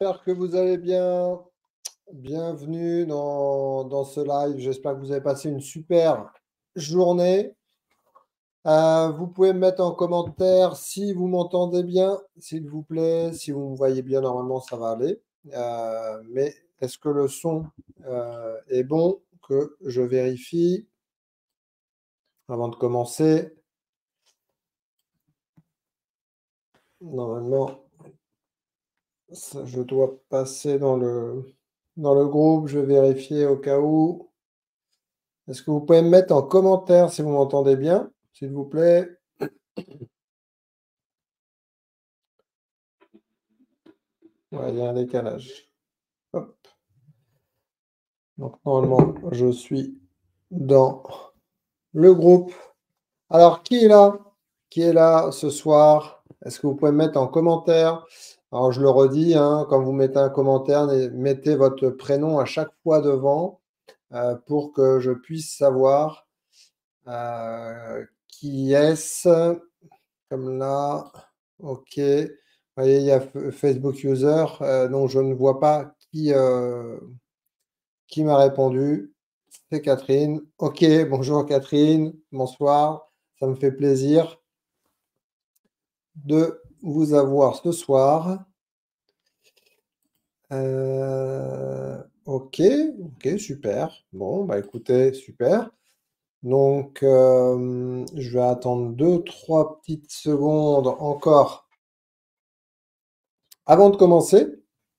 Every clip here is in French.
j'espère que vous allez bien. Bienvenue dans ce live. J'espère que vous avez passé une super journée. Vous pouvez me mettre en commentaire si vous m'entendez bien, s'il vous plaît. Si vous me voyez bien, normalement, ça va aller. Mais est-ce que le son est bon? Que je vérifie avant de commencer. Normalement, ça, je dois passer dans le groupe. Je vais vérifier au cas où. Est-ce que vous pouvez me mettre en commentaire si vous m'entendez bien, s'il vous plaît? Ouais, il y a un décalage. Hop. Donc, normalement, je suis dans le groupe. Alors, qui est là? Qui est là ce soir? Est-ce que vous pouvez me mettre en commentaire? Alors, je le redis, hein, quand vous mettez un commentaire, mettez votre prénom à chaque fois devant pour que je puisse savoir qui est-ce. Comme là, OK. Vous voyez, il y a Facebook User, donc je ne vois pas qui m'a répondu. C'est Catherine. OK, bonjour Catherine, bonsoir. Ça me fait plaisir de vous avoir ce soir. OK, OK, super. Bon, bah écoutez, super. Donc, je vais attendre 2-3 petites secondes encore avant de commencer.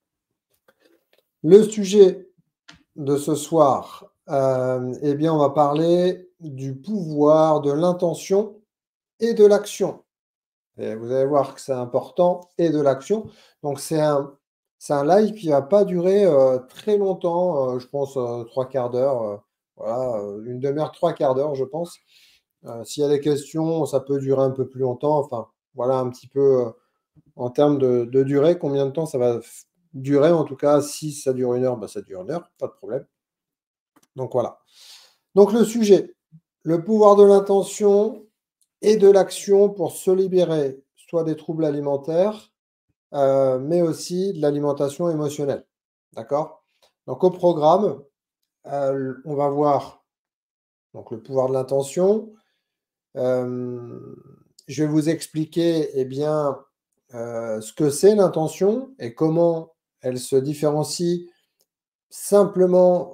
Le sujet de ce soir, eh bien, on va parler du pouvoir de l'intention et de l'action. Et vous allez voir que c'est important et de l'action. Donc, c'est un live qui va pas durer très longtemps, je pense 3/4 d'heure, voilà, 1/2 heure, 3/4 d'heure, je pense. S'il y a des questions, ça peut durer un peu plus longtemps. Enfin, voilà un petit peu en termes de durée, combien de temps ça va durer. En tout cas, si ça dure 1 heure, bah, ça dure 1 heure, pas de problème. Donc voilà. Donc le sujet, le pouvoir de l'intention et de l'action pour se libérer, soit des troubles alimentaires, mais aussi de l'alimentation émotionnelle. D'accord? Donc au programme, on va voir donc le pouvoir de l'intention. Je vais vous expliquer eh bien, ce que c'est l'intention et comment elle se différencie simplement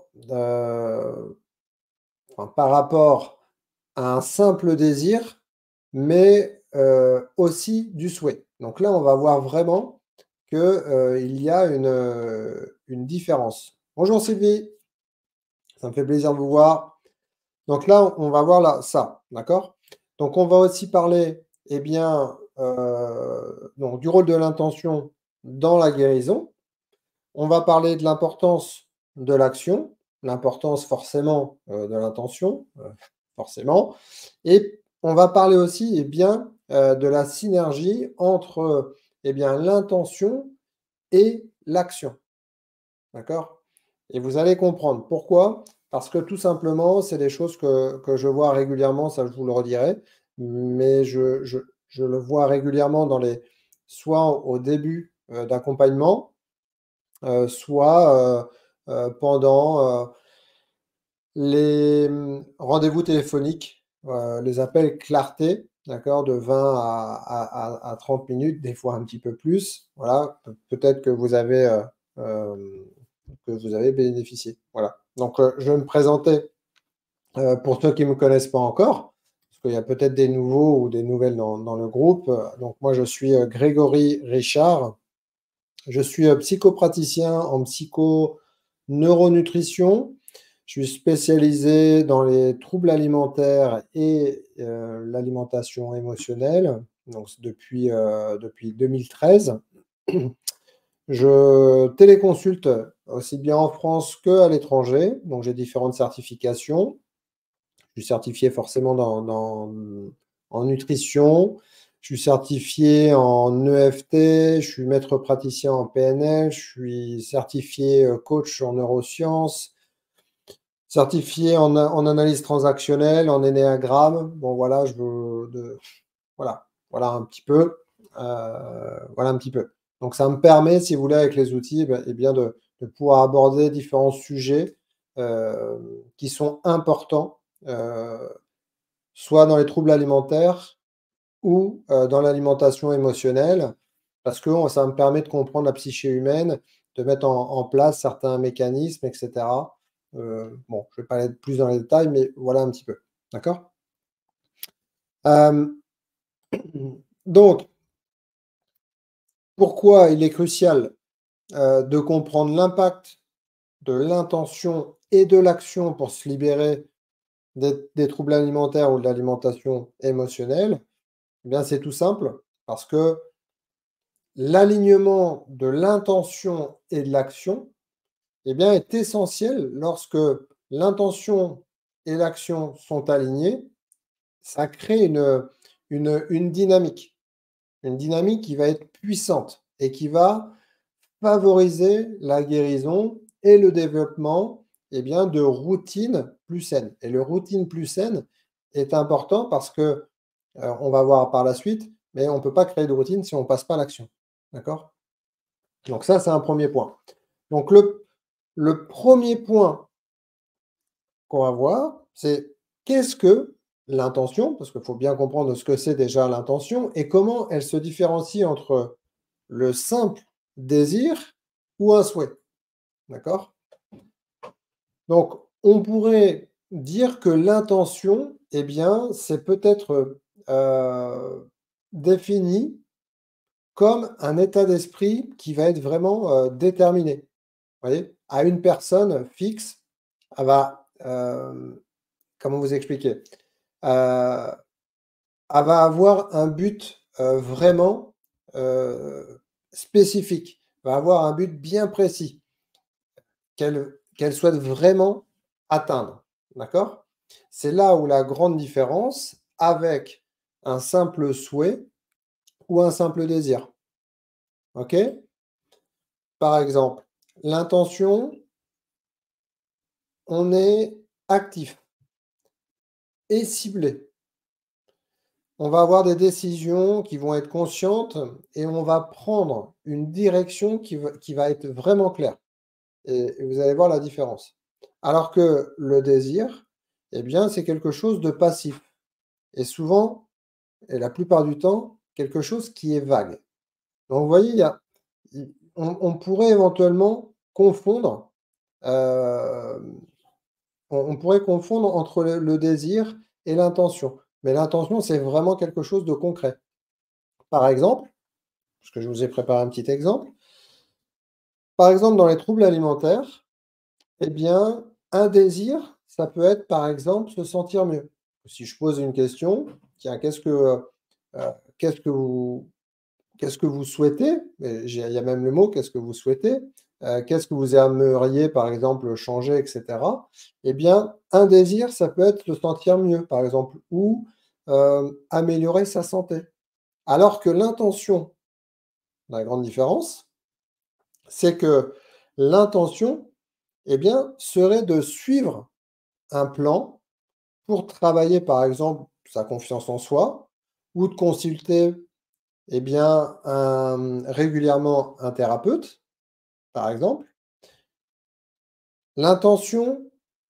par rapport à un simple désir, mais aussi du souhait. Donc là, on va voir vraiment qu'il y a une différence. Bonjour Sylvie, ça me fait plaisir de vous voir. Donc là, on va voir là, ça, d'accord? Donc on va aussi parler, eh bien, donc du rôle de l'intention dans la guérison. On va parler de l'importance de l'action, l'importance forcément de l'intention, forcément. Et on va parler aussi, eh bien, de la synergie entre, eh bien, l'intention et l'action. D'accord? Et vous allez comprendre pourquoi. Parce que tout simplement, c'est des choses que je vois régulièrement, ça je vous le redirai, mais je le vois régulièrement soit au début d'accompagnement, soit pendant les rendez-vous téléphoniques, les appels clarté, d'accord, de 20 à 30 minutes, des fois un petit peu plus. Voilà, peut-être que vous avez bénéficié. Voilà. Donc, je vais me présenter pour ceux qui ne me connaissent pas encore, parce qu'il y a peut-être des nouveaux ou des nouvelles dans le groupe. Donc, moi, je suis Grégory Richard. Je suis psychopraticien en psycho-neuronutrition. Je suis spécialisé dans les troubles alimentaires et l'alimentation émotionnelle, donc depuis 2013. Je téléconsulte aussi bien en France qu'à l'étranger, donc j'ai différentes certifications. Je suis certifié forcément en nutrition. Je suis certifié en EFT. Je suis maître praticien en PNL. Je suis certifié coach en neurosciences. Certifié en analyse transactionnelle, en énéagramme. Bon, voilà, voilà un petit peu. Voilà un petit peu. Donc ça me permet, si vous voulez, avec les outils, eh bien de pouvoir aborder différents sujets, qui sont importants, soit dans les troubles alimentaires ou, dans l'alimentation émotionnelle. Parce que ça me permet de comprendre la psyché humaine, de mettre en place certains mécanismes et cetera. Bon, je ne vais pas aller plus dans les détails, mais voilà un petit peu. D'accord? Hem, donc pourquoi il est crucial, de comprendre l'impact de l'intention et de l'action pour se libérer des troubles alimentaires ou de l'alimentation émotionnelle? Eh bien, c'est tout simple, parce que l'alignement de l'intention et de l'action, eh bien, est essentiel lorsque l'intention et l'action sont alignées. Ça crée une dynamique qui va être puissante et qui va favoriser la guérison et le développement, eh bien, de routines plus saines. Et le routine plus saine est important parce que, on va voir par la suite, mais on ne peut pas créer de routine si on ne passe pas à l'action. D'accord? Donc ça, c'est un premier point. Donc le premier point qu'on va voir, c'est qu'est-ce que l'intention? Parce qu'il faut bien comprendre ce que c'est déjà l'intention et comment elle se différencie entre le simple désir ou un souhait. D'accord? Donc, on pourrait dire que l'intention, eh bien, c'est peut-être, défini comme un état d'esprit qui va être vraiment, déterminé. Vous voyez? À une personne fixe, elle va, comment vous expliquer? Elle va avoir un but, vraiment, spécifique, va avoir un but bien précis qu'elle souhaite vraiment atteindre. D'accord? C'est là où la grande différence avec un simple souhait ou un simple désir. OK? Par exemple, l'intention, on est actif et ciblé. On va avoir des décisions qui vont être conscientes et on va prendre une direction qui va être vraiment claire et vous allez voir la différence. Alors que le désir, eh bien, c'est quelque chose de passif et souvent, et la plupart du temps, quelque chose qui est vague. Donc vous voyez, on pourrait éventuellement confondre, hem on pourrait confondre entre le désir et l'intention. Mais l'intention, c'est vraiment quelque chose de concret. Par exemple, parce que je vous ai préparé un petit exemple, par exemple, dans les troubles alimentaires, eh bien, un désir, ça peut être, par exemple, se sentir mieux. Si je pose une question: «Tiens, qu'est-ce que vous qu'est-ce que vous souhaitez?» Et il y a même le mot «qu'est-ce que vous souhaitez?» Qu'est-ce que vous aimeriez, par exemple, changer et cetera? Eh bien, un désir, ça peut être se sentir mieux, par exemple, ou, améliorer sa santé. Alors que l'intention, la grande différence, c'est que l'intention, eh bien, serait de suivre un plan pour travailler, par exemple, sa confiance en soi ou de consulter, eh bien, régulièrement un thérapeute, par exemple. L'intention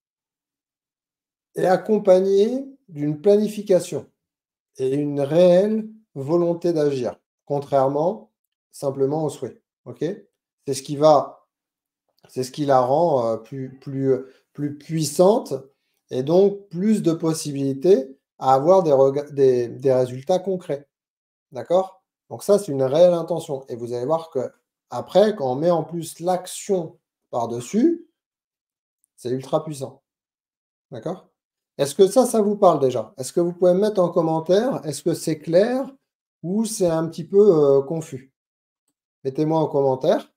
est accompagnée d'une planification et une réelle volonté d'agir, contrairement simplement au souhait. OK? C'est ce qui va c'est ce qui la rend, plus puissante et donc plus de possibilités à avoir des résultats concrets. D'accord? Donc ça, c'est une réelle intention et vous allez voir qu'après, quand on met en plus l'action par-dessus, c'est ultra puissant. D'accord? Est-ce que ça vous parle déjà? Est-ce que vous pouvez me mettre en commentaire, est-ce que c'est clair ou c'est un petit peu, confus? Mettez-moi en commentaire.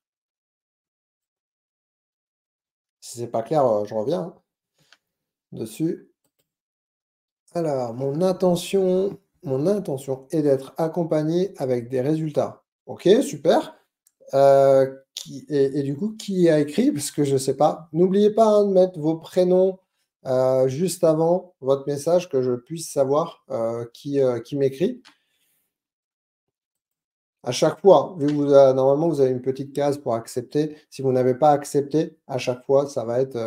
Si c'est pas clair, je reviens, hein, dessus. Alors, mon intention est d'être accompagné avec des résultats. OK, super. Qui et du coup, qui a écrit? Parce que je sais pas. N'oubliez pas, hein, de mettre vos prénoms, juste avant votre message, que je puisse savoir, qui m'écrit. À chaque fois, vu que normalement, vous avez une petite case pour accepter. Si vous n'avez pas accepté, à chaque fois, ça va être,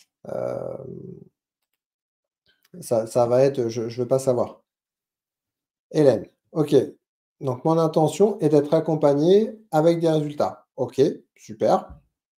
ça va être, je ne veux pas savoir. Hélène, OK. Donc mon intention est d'être accompagné avec des résultats. OK, super.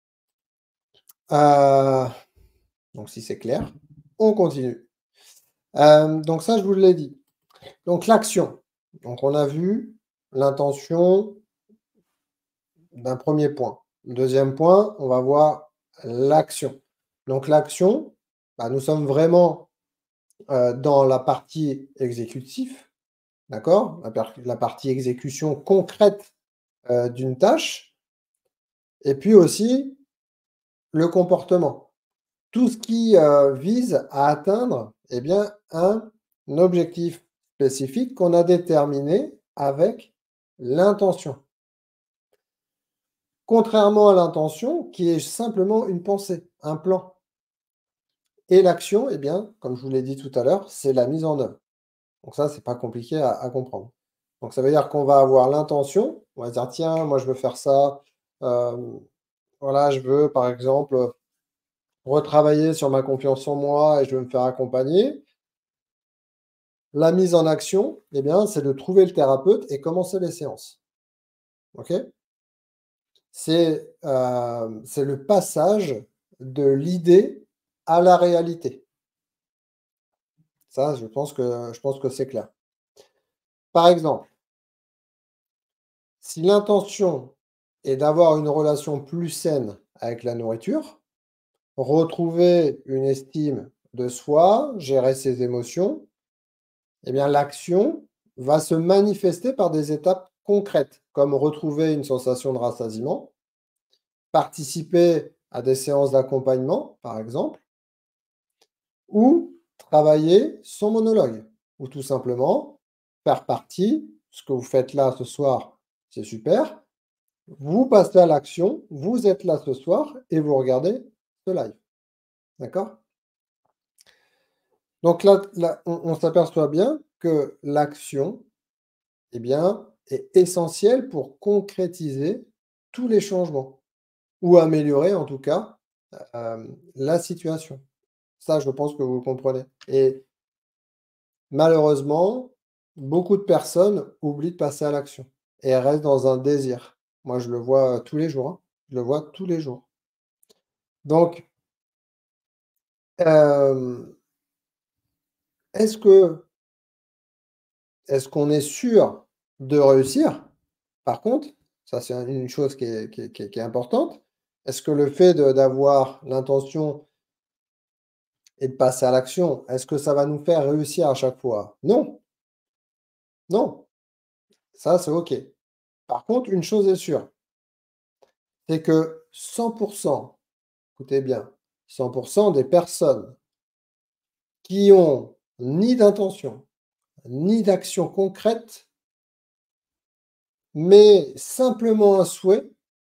Heu, donc si c'est clair, on continue. Donc ça, je vous l'ai dit. Donc l'action. Donc on a vu l'intention d'un premier point. Deuxième point, on va voir l'action. Donc l'action, bah, nous sommes vraiment, dans la partie exécutive, d'accord? La partie exécution concrète, d'une tâche et puis aussi le comportement. Tout ce qui, vise à atteindre, eh bien, un objectif spécifique qu'on a déterminé avec l'intention. Contrairement à l'intention qui est simplement une pensée, un plan. Et l'action, eh bien, comme je vous l'ai dit tout à l'heure, c'est la mise en œuvre. Donc ça, c'est pas compliqué à comprendre. Donc ça veut dire qu'on va avoir l'intention, on va se dire: «Tiens, moi je veux faire ça, voilà, je veux par exemple, retravailler sur ma confiance en moi et je veux me faire accompagner». La mise en action, eh bien, c'est de trouver le thérapeute et commencer les séances. OK? C'est le passage de l'idée à la réalité. Ça, je pense que c'est clair. Par exemple, si l'intention est d'avoir une relation plus saine avec la nourriture, retrouver une estime de soi, gérer ses émotions, eh bien l'action va se manifester par des étapes concrètes, comme retrouver une sensation de rassasiement, participer à des séances d'accompagnement, par exemple, ou travailler son monologue, ou tout simplement faire partie, ce que vous faites là ce soir, c'est super, vous passez à l'action, vous êtes là ce soir et vous regardez ce live. D'accord? Donc là, on s'aperçoit bien que l'action, eh bien, est essentielle pour concrétiser tous les changements ou améliorer en tout cas, la situation. Ça, je pense que vous le comprenez et malheureusement, beaucoup de personnes oublient de passer à l'action et restent dans un désir. Moi, je le vois, tous les jours, hein. Je le vois tous les jours. Donc, hem, est-ce que est-ce qu'on est sûr de réussir? Par contre, ça c'est une chose qui est importante. Est-ce que le fait d'avoir l'intention et de passer à l'action, est-ce que ça va nous faire réussir à chaque fois? Non, non, ça c'est OK. Par contre, une chose est sûre, c'est que 100, écoutez bien, 100 des personnes qui ont ni d'intention, ni d'action concrète, mais simplement un souhait,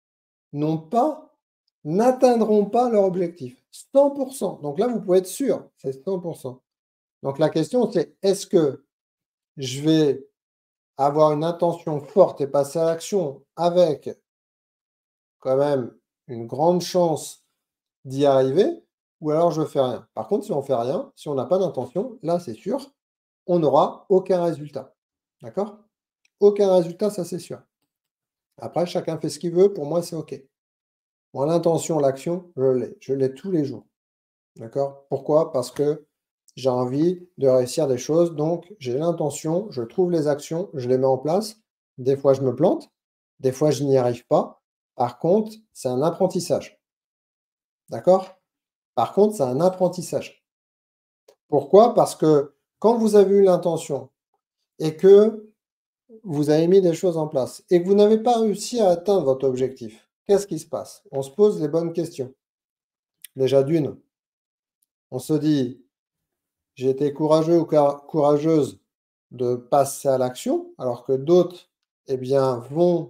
n'atteindront pas leur objectif. 100. Donc là, vous pouvez être sûr, c'est 100. Donc la question, c'est: est-ce que je vais avoir une intention forte et passer à l'action avec quand même une grande chance d'y arriver ou alors je fais rien? Par contre, si on fait rien, si on n'a pas d'intention, là, c'est sûr, on n'aura aucun résultat. D'accord? Aucun résultat, ça, c'est sûr. Après, chacun fait ce qu'il veut. Pour moi, c'est OK. Moi, l'intention, l'action, je l'ai. Je l'ai tous les jours. D'accord? Pourquoi? Parce que j'ai envie de réussir des choses, donc j'ai l'intention, je trouve les actions, je les mets en place. Des fois, je me plante, des fois, je n'y arrive pas. Par contre, c'est un apprentissage. D'accord? Par contre, c'est un apprentissage. Pourquoi? Parce que quand vous avez eu l'intention et que vous avez mis des choses en place et que vous n'avez pas réussi à atteindre votre objectif, qu'est-ce qui se passe? On se pose les bonnes questions. Déjà d'une, on se dit: «J'ai été courageux ou courageuse de passer à l'action», alors que d'autres, eh bien, vont,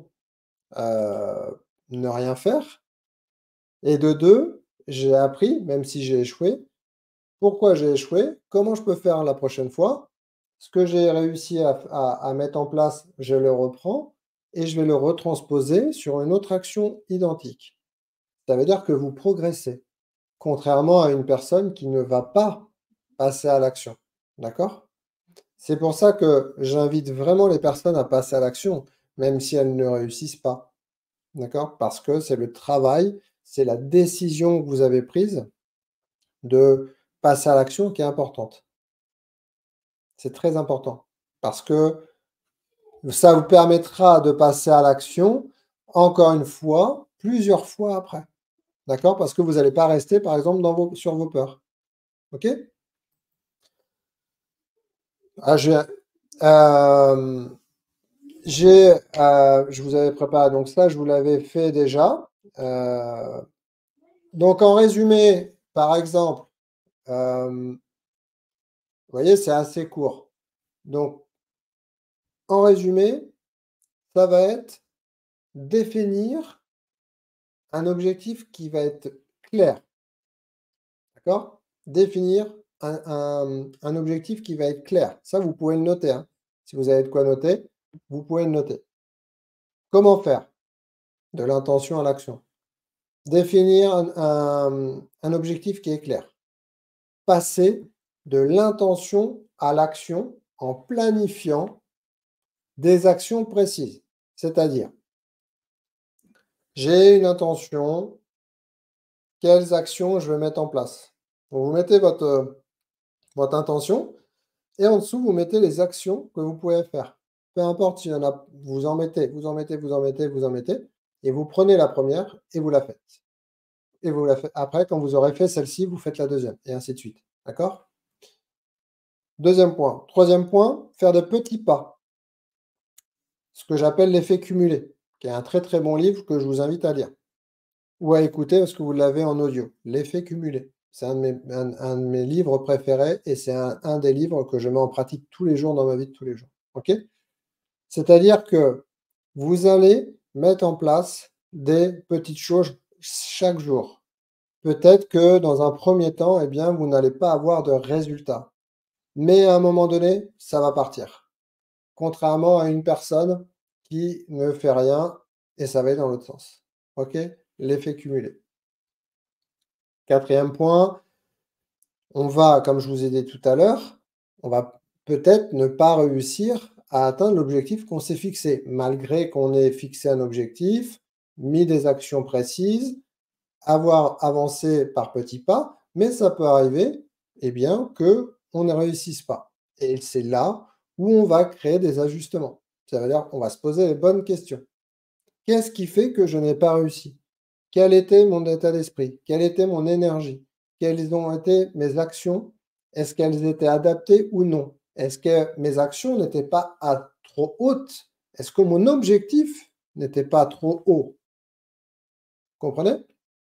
ne rien faire et de 2, j'ai appris, même si j'ai échoué. Pourquoi j'ai échoué? Comment je peux faire la prochaine fois? Ce que j'ai réussi à mettre en place, je le reprends et je vais le retransposer sur une autre action identique. Ça veut dire que vous progressez, contrairement à une personne qui ne va pas passer à l'action. D'accord? C'est pour ça que j'invite vraiment les personnes à passer à l'action, même si elles ne réussissent pas. D'accord? Parce que c'est le travail, c'est la décision que vous avez prise de passer à l'action qui est importante. C'est très important parce que ça vous permettra de passer à l'action, encore une fois, plusieurs fois après. D'accord? Parce que vous n'allez pas rester, par exemple, sur vos peurs. OK? Ah, hem, je vous avais préparé donc ça, je vous l'avais fait déjà. Donc en résumé, par exemple, vous voyez, c'est assez court. Donc en résumé, ça va être définir un objectif qui va être clair, d'accord? Définir un objectif qui va être clair. Ça, vous pouvez le noter, hein. Si vous avez de quoi noter, vous pouvez le noter. Comment faire? De l'intention à l'action. Définir un objectif qui est clair. Passer de l'intention à l'action en planifiant des actions précises. C'est-à-dire, j'ai une intention, quelles actions je vais mettre en place? Donc vous mettez votre intention et en dessous, vous mettez les actions que vous pouvez faire. Peu importe s'il y en a, vous en mettez, vous en mettez, vous en mettez, vous en mettez, et vous prenez la première et vous la faites. Et vous la faites. Après, quand vous aurez fait celle-ci, vous faites la deuxième, et ainsi de suite. D'accord? Deuxième point. Troisième point, faire de petits pas. Ce que j'appelle l'effet cumulé, qui est un très très bon livre que je vous invite à lire. Ou à écouter parce que vous l'avez en audio. L'effet cumulé. C'est un de mes livres préférés et c'est un des livres que je mets en pratique tous les jours dans ma vie de tous les jours. OK? C'est-à-dire que vous allez mettre en place des petites choses chaque jour. Peut-être que dans un premier temps, eh bien, vous n'allez pas avoir de résultats. Mais à un moment donné, ça va partir. Contrairement à une personne qui ne fait rien et ça va aller dans l'autre sens. OK? L'effet cumulé. Quatrième point, on va, comme je vous ai dit tout à l'heure, on va peut-être ne pas réussir à atteindre l'objectif qu'on s'est fixé, malgré qu'on ait fixé un objectif, mis des actions précises, avoir avancé par petits pas, mais ça peut arriver, eh bien, qu'on ne réussisse pas. Et c'est là où on va créer des ajustements. Ça veut dire qu'on va se poser les bonnes questions. Qu'est-ce qui fait que je n'ai pas réussi? Quel était mon état d'esprit? Quelle était mon énergie? Quelles ont été mes actions? Est-ce qu'elles étaient adaptées ou non? Est-ce que mes actions n'étaient pas trop hautes? Est-ce que mon objectif n'était pas trop haut? Vous comprenez?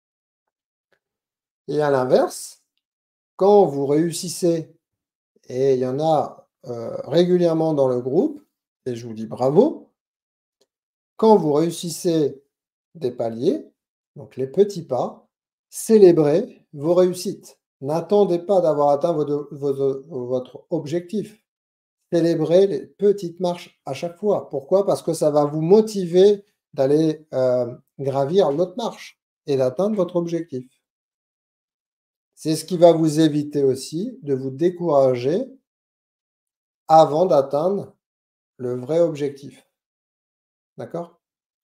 Et à l'inverse, quand vous réussissez, et il y en a régulièrement dans le groupe, et je vous dis bravo, quand vous réussissez des paliers, donc les petits pas, célébrez vos réussites. N'attendez pas d'avoir atteint votre objectif. Célébrez les petites marches à chaque fois. Pourquoi? Parce que ça va vous motiver d'aller gravir l'autre marche et d'atteindre votre objectif. C'est ce qui va vous éviter aussi de vous décourager avant d'atteindre le vrai objectif. D'accord?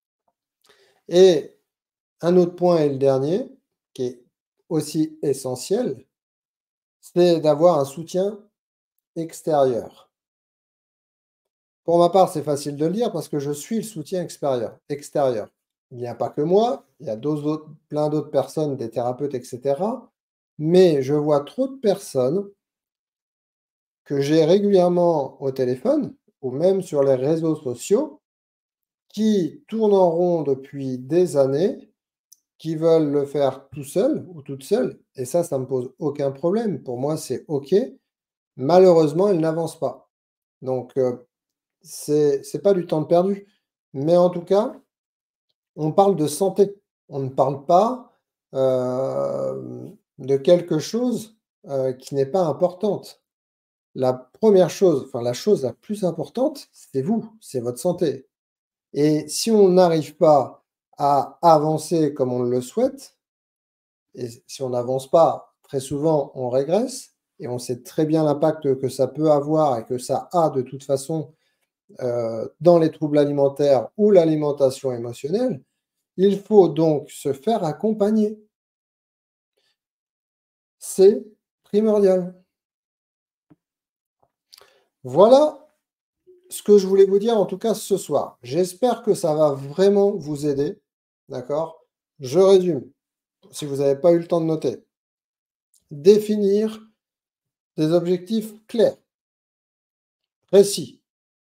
Et un autre point et le dernier, qui est aussi essentiel, c'est d'avoir un soutien extérieur. Pour ma part, c'est facile de le dire parce que je suis le soutien extérieur. Il n'y a pas que moi, il y a plein d'autres personnes, des thérapeutes, etc. Mais je vois trop de personnes que j'ai régulièrement au téléphone ou même sur les réseaux sociaux qui tournent en rond depuis des années, qui veulent le faire tout seul ou toute seule, et ça me pose aucun problème. Pour moi, c'est OK. Malheureusement, ils n'avancent pas. Donc, c'est pas du temps perdu. Mais en tout cas, on parle de santé. On ne parle pas, de quelque chose, qui n'est pas importante. La première chose, enfin la chose la plus importante, c'est vous, c'est votre santé. Et si on n'arrive pas à avancer comme on le souhaite, et si on n'avance pas, très souvent, on régresse et on sait très bien l'impact que ça peut avoir et que ça a de toute façon, dans les troubles alimentaires ou l'alimentation émotionnelle. Il faut donc se faire accompagner. C'est primordial. Voilà ce que je voulais vous dire, en tout cas ce soir. J'espère que ça va vraiment vous aider, d'accord? Je résume, si vous n'avez pas eu le temps de noter. Définir des objectifs clairs, précis.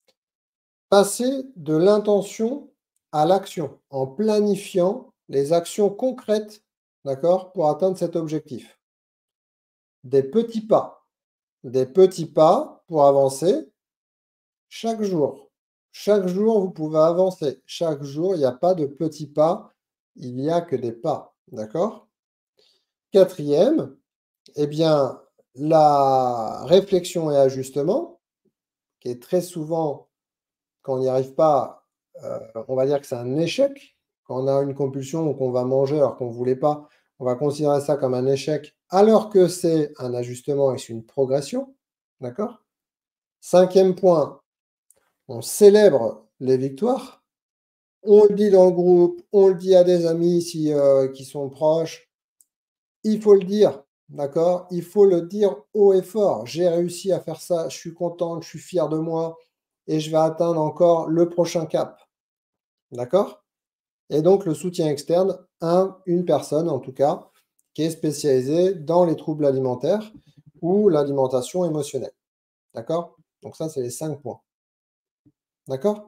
Passer de l'intention à l'action, en planifiant les actions concrètes, d'accord, pour atteindre cet objectif. Des petits pas. Des petits pas pour avancer chaque jour. Chaque jour, vous pouvez avancer. Chaque jour, il n'y a pas de petits pas, il n'y a que des pas. D'accord? Quatrième, eh bien, la réflexion et ajustement, qui est très souvent, quand on n'y arrive pas, on va dire que c'est un échec. Quand on a une compulsion ou qu'on va manger alors qu'on ne voulait pas, on va considérer ça comme un échec, alors que c'est un ajustement et c'est une progression. D'accord? Cinquième point, on célèbre les victoires. On le dit dans le groupe, on le dit à des amis si, qui sont proches. Il faut le dire, d'accord? Il faut le dire haut et fort. J'ai réussi à faire ça, je suis contente, je suis fier de moi et je vais atteindre encore le prochain cap. D'accord? Et donc le soutien externe, une personne en tout cas, qui est spécialisée dans les troubles alimentaires ou l'alimentation émotionnelle. D'accord? Donc ça, c'est les 5 points. D'accord?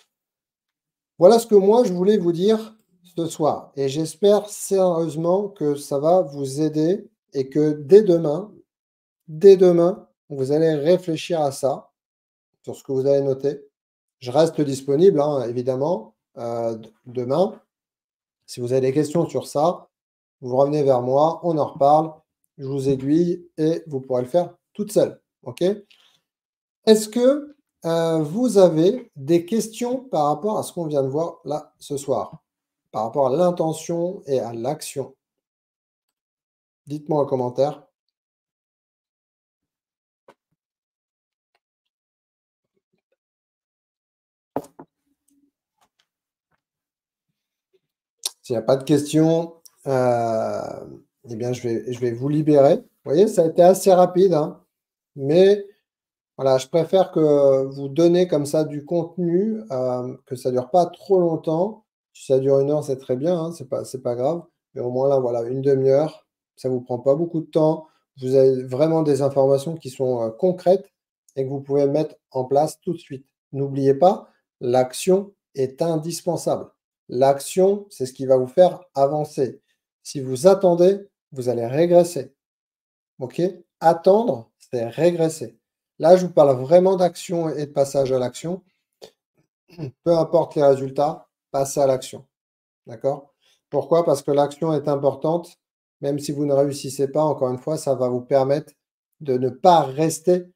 Voilà ce que moi, je voulais vous dire ce soir. Et j'espère sérieusement que ça va vous aider et que dès demain, vous allez réfléchir à ça, sur ce que vous avez noté. Je reste disponible, hein, évidemment, demain. Si vous avez des questions sur ça, vous revenez vers moi, on en reparle, je vous aiguille et vous pourrez le faire toute seule. OK? Est-ce que vous avez des questions par rapport à ce qu'on vient de voir là ce soir? Par rapport à l'intention et à l'action? Dites-moi en commentaire. S'il n'y a pas de questions, eh bien, je vais vous libérer. Vous voyez, ça a été assez rapide, hein, mais voilà, je préfère que vous donnez comme ça du contenu, que ça dure pas trop longtemps. Si ça dure 1 heure, c'est très bien, hein, c'est pas grave, mais au moins là, voilà, une demi heure, ça vous prend pas beaucoup de temps. Vous avez vraiment des informations qui sont, concrètes et que vous pouvez mettre en place tout de suite. N'oubliez pas, l'action est indispensable. L'action, c'est ce qui va vous faire avancer. Si vous attendez, vous allez régresser. OK? Attendre, c'est régresser. Là, je vous parle vraiment d'action et de passage à l'action. Peu importe les résultats, passez à l'action. D'accord? Pourquoi? Parce que l'action est importante. Même si vous ne réussissez pas, encore une fois, ça va vous permettre de ne pas rester,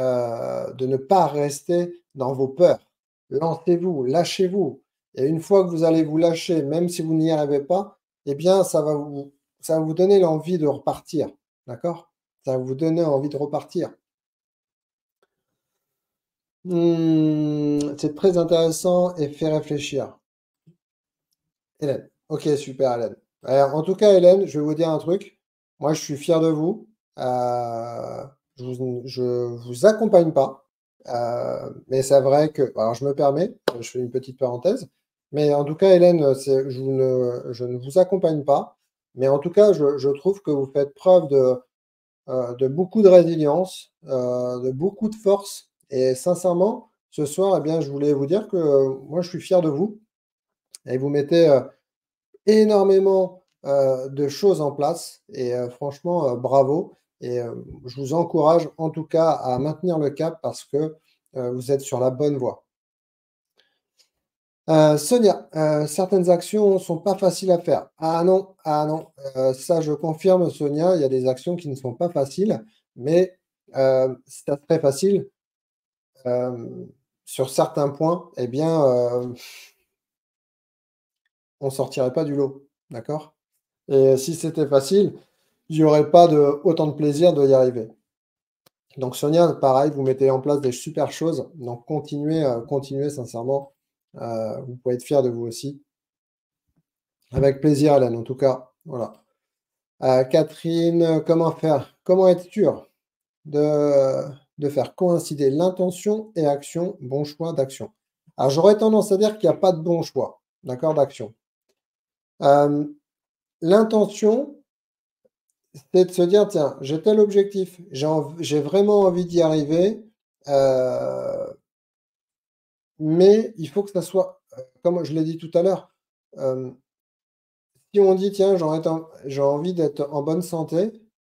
dans vos peurs. Lancez-vous, lâchez-vous. Et une fois que vous allez vous lâcher, même si vous n'y arrivez pas, eh bien, ça va vous donner l'envie de repartir. D'accord? Ça va vous donner envie de repartir. C'est très intéressant et fait réfléchir. Hélène. Ok, super, Hélène. En tout cas, Hélène, je vais vous dire un truc. Moi, je suis fier de vous. Je vous accompagne pas. Mais c'est vrai que, alors je me permets, je fais une petite parenthèse. Mais en tout cas, Hélène, je ne vous accompagne pas. Mais en tout cas, je trouve que vous faites preuve de beaucoup de résilience, de beaucoup de force. Et sincèrement, ce soir, eh bien, je voulais vous dire que moi, je suis fier de vous. Et vous mettez énormément de choses en place. Et franchement, bravo. Et je vous encourage en tout cas à maintenir le cap parce que vous êtes sur la bonne voie. Sonia, certaines actions sont pas faciles à faire. Ah non, ça je confirme Sonia, il y a des actions qui ne sont pas faciles, mais c'est très facile, sur certains points, eh bien, on ne sortirait pas du lot, d'accord? Et si c'était facile, il n'y aurait pas autant de plaisir de y arriver. Donc Sonia, pareil, vous mettez en place des super choses, donc continuez sincèrement, vous pouvez être fiers de vous aussi. Avec plaisir Hélène, en tout cas, voilà. Catherine, comment être sûr de faire coïncider l'intention et action, bon choix d'action? Alors j'aurais tendance à dire qu'il n'y a pas de bon choix, d'accord, d'action. L'intention, c'est de se dire: «Tiens, j'ai tel objectif, j'ai vraiment envie d'y arriver, heu, mais il faut que ça soit», comme je l'ai dit tout à l'heure, si on dit: «Tiens, j'ai envie d'être en bonne santé»,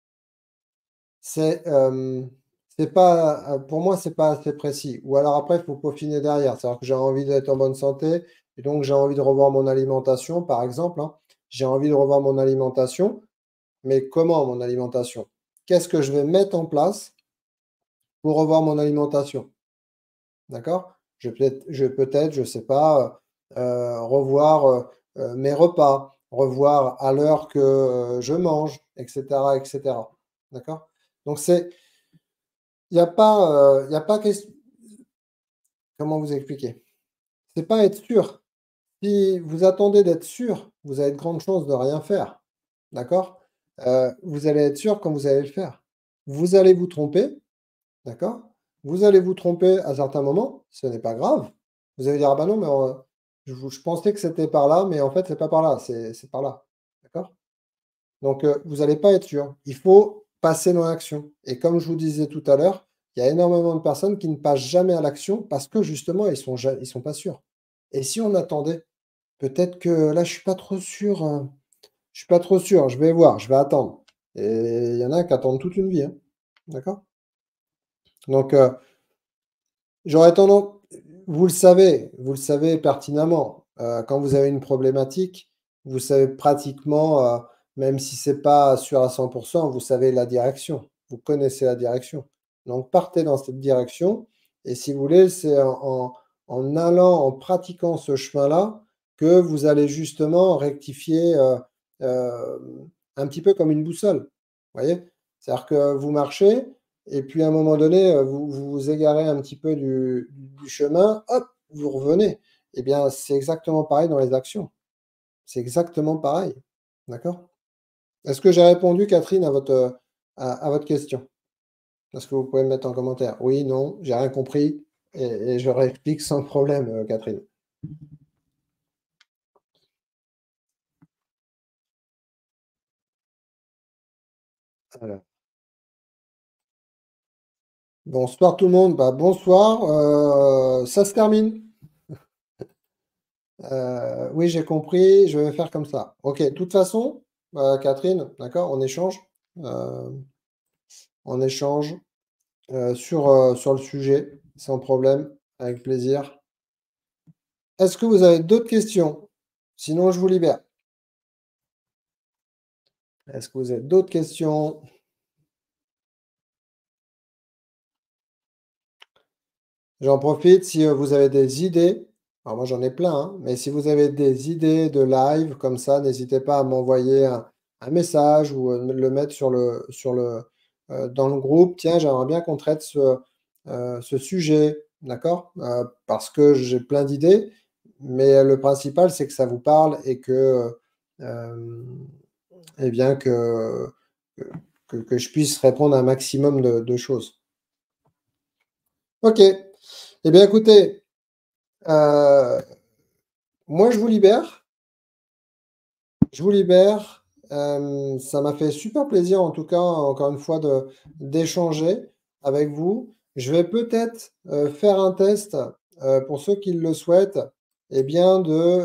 c'est pas, pour moi, c'est pas assez précis. Ou alors après, il faut peaufiner derrière. C'est-à-dire que j'ai envie d'être en bonne santé et donc j'ai envie de revoir mon alimentation, par exemple, hein. J'ai envie de revoir mon alimentation, mais comment mon alimentation? Qu'est-ce que je vais mettre en place pour revoir mon alimentation? D'accord? Je vais peut-être, je sais pas, revoir, mes repas, revoir à l'heure que, je mange et cetera et cetera. D'accord? Donc il y a pas comment vous expliquer? C'est pas être sûr. Si vous attendez d'être sûr, vous avez de grandes chances de rien faire. D'accord? Vous allez être sûr quand vous allez le faire. Vous allez vous tromper, d'accord? Vous allez vous tromper à certains moments, ce n'est pas grave. Vous allez dire: «Ah bah non, mais je pensais que c'était par là, mais en fait, c'est pas par là, c'est par là». D'accord? Donc, vous allez pas être sûr. Il faut passer dans l'action et comme je vous disais tout à l'heure, il y a énormément de personnes qui ne passent jamais à l'action parce que justement, ils sont pas sûrs. Et si on attendait? Peut-être que là, je suis pas trop sûr, je vais voir, je vais attendre et il y en a qui attendent toute une vie, hein. D'accord? Donc, j'aurais tendance vous le savez pertinemment, quand vous avez une problématique, vous savez pratiquement, même si c'est pas sûr à 100, vous savez la direction. Vous connaissez la direction. Donc partez dans cette direction et si vous voulez, c'est en allant, en pratiquant ce chemin-là que vous allez justement rectifier, un petit peu comme une boussole. Vous voyez? C'est-à-dire que vous marchez et puis à un moment donné, vous vous égarez un petit peu du chemin, hop, vous revenez. Eh bien, c'est exactement pareil dans les actions. C'est exactement pareil. D'accord? Est-ce que j'ai répondu, Catherine, à votre question? Est-ce que vous pouvez me mettre en commentaire? Oui, non, j'ai rien compris et je réexplique sans problème, Catherine. Voilà. Bonsoir tout le monde. Bah, bonsoir, ça se termine. Oui, j'ai compris, je vais faire comme ça. OK, de toute façon, Catherine, d'accord, on échange, sur le sujet, sans problème, avec plaisir. Est-ce que vous avez d'autres questions? Sinon, je vous libère. Est-ce que vous avez d'autres questions? J'en profite si, vous avez des idées, alors moi j'en ai plein, hein, mais si vous avez des idées de live comme ça, n'hésitez pas à m'envoyer un message ou, le mettre dans le groupe: «Tiens, j'aimerais bien qu'on traite ce sujet», d'accord? Parce que j'ai plein d'idées, mais le principal, c'est que ça vous parle et que, et bien que que je puisse répondre à un maximum de choses. OK. Eh bien écoutez, heu moi, je vous libère. Je vous libère. Ça m'a fait super plaisir, en tout cas, encore une fois, d'échanger avec vous. Je vais peut-être faire un test pour ceux qui le souhaitent. Eh bien,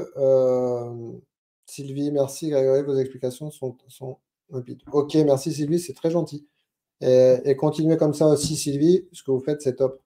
Sylvie, merci Grégory, vos explications sont rapides. Ok, merci Sylvie, c'est très gentil. Et continuez comme ça aussi, Sylvie. Ce que vous faites, c'est top.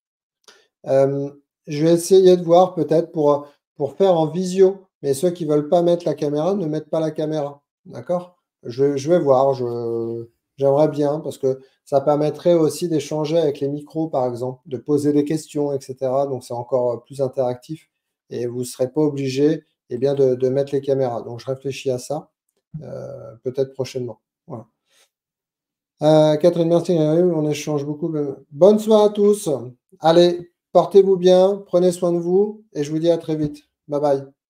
Je vais essayer de voir peut-être pour faire en visio, mais ceux qui veulent pas mettre la caméra, ne mettent pas la caméra, d'accord? Je vais voir, j'aimerais bien parce que ça permettrait aussi d'échanger avec les micros, par exemple, de poser des questions et cetera, donc c'est encore, plus interactif et vous serez pas obligés et bien de mettre les caméras. Donc je réfléchis à ça, peut-être prochainement. Voilà. Catherine, merci, on échange beaucoup. Bonne soirée à tous. Allez, portez-vous bien, prenez soin de vous et je vous dis à très vite. Bye bye.